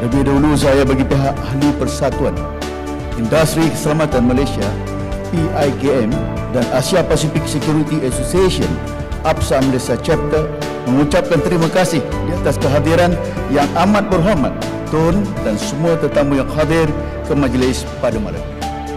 Terlebih dahulu saya bagi pihak Ahli Persatuan Industri Keselamatan Malaysia PIKM dan Asia Pacific Security Association APSA Malaysia Chapter mengucapkan terima kasih di atas kehadiran yang amat berhormat Tun dan semua tetamu yang hadir ke majlis pada malam ini.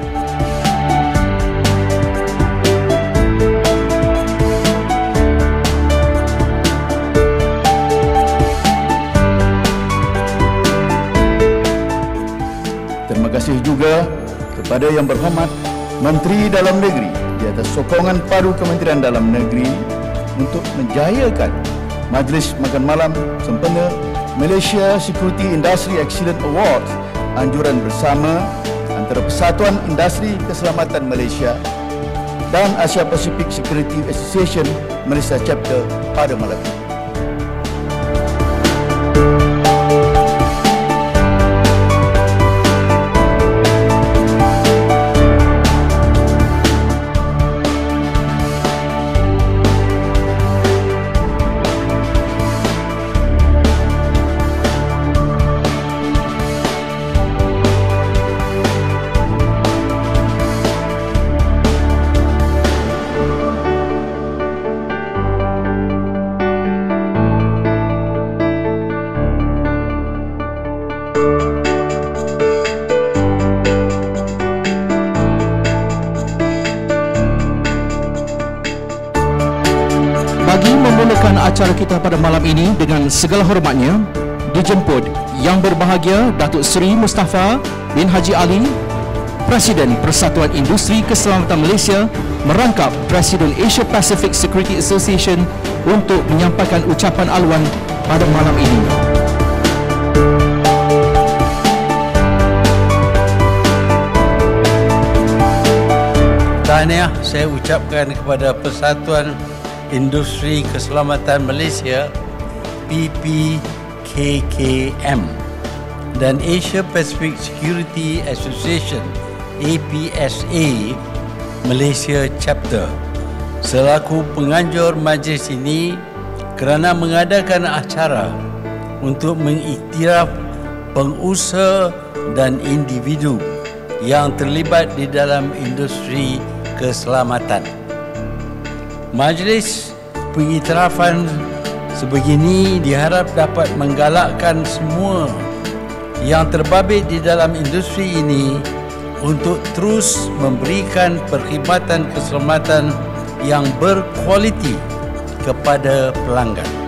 Terima kasih juga kepada Yang Berhormat Menteri Dalam Negeri di atas sokongan padu Kementerian Dalam Negeri untuk menjayakan Majlis Makan Malam sempena Malaysia Security Industry Excellence Awards anjuran bersama antara Persatuan Industri Keselamatan Malaysia dan Asia Pacific Security Association Malaysia Chapter pada malam ini. Bagi memulakan acara kita pada malam ini dengan segala hormatnya, dijemput Yang Berbahagia Datuk Seri Mustafa bin Haji Ali, Presiden Persatuan Industri Keselamatan Malaysia, merangkap Presiden Asia Pacific Security Association untuk menyampaikan ucapan aluan pada malam ini. Tahniah saya ucapkan kepada Persatuan Industri Keselamatan Malaysia PPKKM dan Asia Pacific Security Association APSA Malaysia Chapter selaku penganjur majlis ini kerana mengadakan acara untuk mengiktiraf pengusaha dan individu yang terlibat di dalam industri keselamatan. Majlis pengiktirafan sebegini diharap dapat menggalakkan semua yang terbabit di dalam industri ini untuk terus memberikan perkhidmatan keselamatan yang berkualiti kepada pelanggan.